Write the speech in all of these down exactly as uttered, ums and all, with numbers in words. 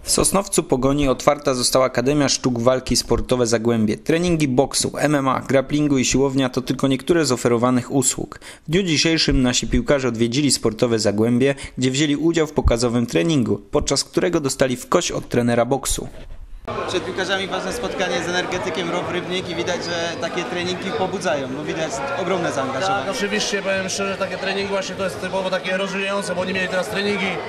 W Sosnowcu Pogoni otwarta została Akademia Sztuk Walki Sportowe Zagłębie. Treningi boksu, M M A, grapplingu i siłownia to tylko niektóre z oferowanych usług. W dniu dzisiejszym nasi piłkarze odwiedzili sportowe Zagłębie, gdzie wzięli udział w pokazowym treningu, podczas którego dostali w kość od trenera boksu. Przed piłkarzami ważne spotkanie z energetykiem Rob Rybnik i widać, że takie treningi pobudzają, no widać ogromne zaangażowanie. Tak, oczywiście, powiem szczerze, takie treningi właśnie to jest typowo takie rozwijające, bo oni mieli teraz treningi yy,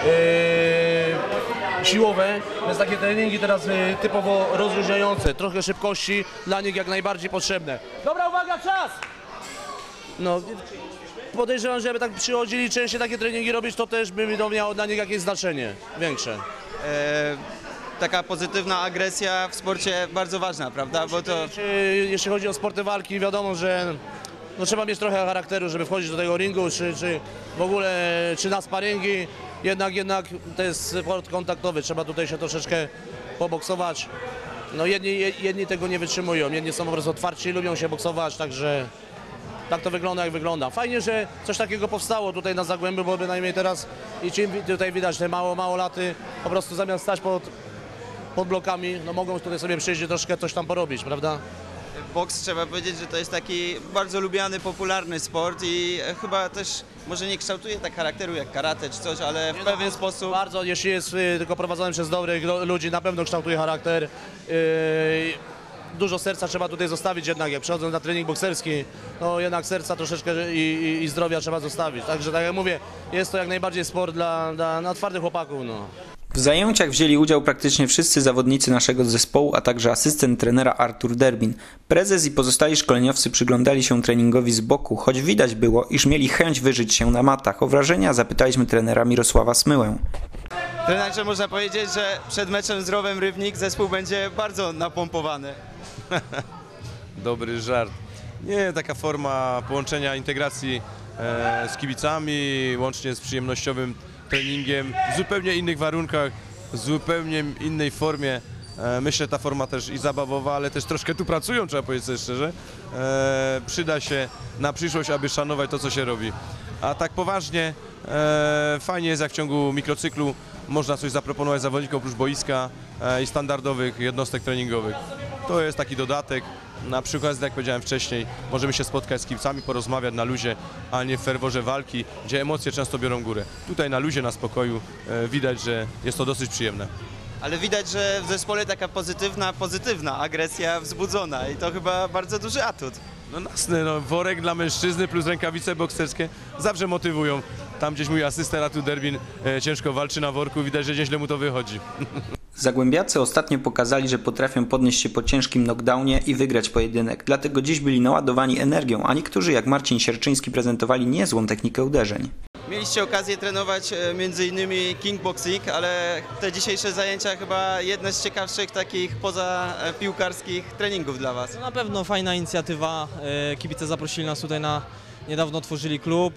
siłowe, więc takie treningi teraz yy, typowo rozluźniające, trochę szybkości dla nich jak najbardziej potrzebne. Dobra, uwaga, czas! No, podejrzewam, że żeby tak przychodzili częściej takie treningi robić, to też by to miało dla nich jakieś znaczenie większe. E Taka pozytywna agresja w sporcie bardzo ważna, prawda? Bo to... Jeśli chodzi o sporty walki, wiadomo, że no, trzeba mieć trochę charakteru, żeby wchodzić do tego ringu, czy, czy w ogóle czy na sparingi. Jednak, jednak to jest sport kontaktowy, trzeba tutaj się troszeczkę poboksować. No, jedni, jedni tego nie wytrzymują, jedni są po prostu otwarci i lubią się boksować, także tak to wygląda, jak wygląda. Fajnie, że coś takiego powstało tutaj na Zagłębiu, bo bynajmniej teraz i czym tutaj widać te mało, mało laty, po prostu zamiast stać pod pod blokami, no mogą tutaj sobie przyjść i troszkę coś tam porobić, prawda? Boks, trzeba powiedzieć, że to jest taki bardzo lubiany, popularny sport i chyba też może nie kształtuje tak charakteru jak karate czy coś, ale w nie pewien no, sposób... Bardzo, jeśli jest y, tylko prowadzony przez dobrych ludzi, na pewno kształtuje charakter. Yy, dużo serca trzeba tutaj zostawić jednak, jak przychodząc na trening bokserski, no jednak serca troszeczkę i, i, i zdrowia trzeba zostawić. Także tak jak mówię, jest to jak najbardziej sport dla, dla na twardych chłopaków. No. W zajęciach wzięli udział praktycznie wszyscy zawodnicy naszego zespołu, a także asystent trenera Artur Derbin. Prezes i pozostali szkoleniowcy przyglądali się treningowi z boku, choć widać było, iż mieli chęć wyżyć się na matach. O wrażenia zapytaliśmy trenera Mirosława Smyłę. Trenerze, można powiedzieć, że przed meczem z Rowem Rybnik zespół będzie bardzo napompowany. Dobry żart. Nie, taka forma połączenia integracji e, z kibicami, łącznie z przyjemnościowym treningiem, w zupełnie innych warunkach, w zupełnie innej formie. E, myślę, ta forma też i zabawowa, ale też troszkę tu pracują, trzeba powiedzieć sobie szczerze. E, przyda się na przyszłość, aby szanować to, co się robi. A tak poważnie, e, fajnie jest, jak w ciągu mikrocyklu można coś zaproponować zawodnikom oprócz boiska e, i standardowych jednostek treningowych. To jest taki dodatek. Na przykład, jak powiedziałem wcześniej, możemy się spotkać z kibicami, porozmawiać na luzie, a nie w ferworze walki, gdzie emocje często biorą górę. Tutaj na luzie, na spokoju e, widać, że jest to dosyć przyjemne. Ale widać, że w zespole taka pozytywna, pozytywna agresja wzbudzona i to chyba bardzo duży atut. No jasne, no, worek dla mężczyzny plus rękawice bokserskie zawsze motywują. Tam gdzieś mój asystent Artur Derbin e, ciężko walczy na worku, widać, że nieźle mu to wychodzi. Zagłębiacy ostatnio pokazali, że potrafią podnieść się po ciężkim knockdownie i wygrać pojedynek. Dlatego dziś byli naładowani energią, a niektórzy jak Marcin Sierczyński prezentowali niezłą technikę uderzeń. Mieliście okazję trenować między innymi kickboxing, ale te dzisiejsze zajęcia chyba jedne z ciekawszych takich poza piłkarskich treningów dla Was. No na pewno fajna inicjatywa, kibice zaprosili nas tutaj na... Niedawno otworzyli klub,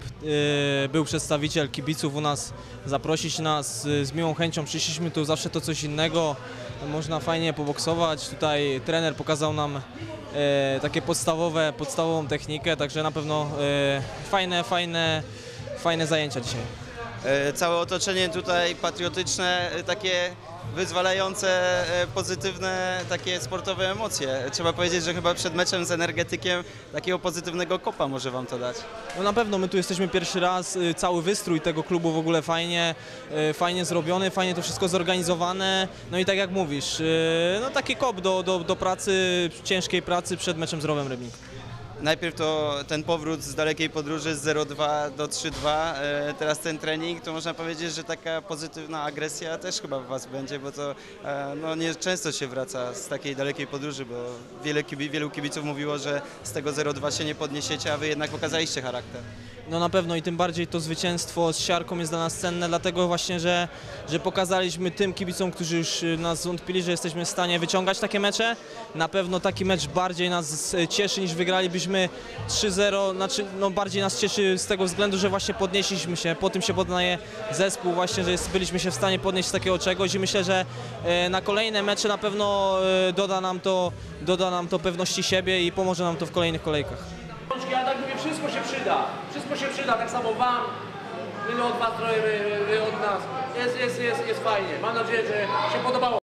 był przedstawiciel kibiców u nas, zaprosić nas, z miłą chęcią przyszliśmy tu, zawsze to coś innego, można fajnie poboksować, tutaj trener pokazał nam takie podstawowe, podstawową technikę, także na pewno fajne, fajne, fajne zajęcia dzisiaj. Całe otoczenie tutaj patriotyczne, takie wyzwalające, pozytywne, takie sportowe emocje. Trzeba powiedzieć, że chyba przed meczem z Energetykiem takiego pozytywnego kopa może Wam to dać. No na pewno, my tu jesteśmy pierwszy raz, cały wystrój tego klubu w ogóle fajnie, fajnie zrobiony, fajnie to wszystko zorganizowane. No i tak jak mówisz, no taki kop do, do, do pracy, ciężkiej pracy przed meczem z Rowem Rybnik. Najpierw to ten powrót z dalekiej podróży z zero dwa do trzy dwa, teraz ten trening, to można powiedzieć, że taka pozytywna agresja też chyba w Was będzie, bo to no, nie często się wraca z takiej dalekiej podróży, bo wiele, wielu kibiców mówiło, że z tego zero dwa się nie podniesiecie, a Wy jednak pokazaliście charakter. No na pewno i tym bardziej to zwycięstwo z Siarką jest dla nas cenne, dlatego właśnie, że, że pokazaliśmy tym kibicom, którzy już nas zwątpili, że jesteśmy w stanie wyciągać takie mecze. Na pewno taki mecz bardziej nas cieszy niż wygralibyśmy trzy zero, znaczy no bardziej nas cieszy z tego względu, że właśnie podnieśliśmy się, po tym się poznaje zespół właśnie, że jest, byliśmy się w stanie podnieść z takiego czegoś i myślę, że na kolejne mecze na pewno doda nam to, doda nam to pewności siebie i pomoże nam to w kolejnych kolejkach. Ja tak mówię, wszystko się przyda, wszystko się przyda, tak samo Wam, my od Was trochę, wy od nas. jest, jest, jest, jest fajnie. Mam nadzieję, że się podobało.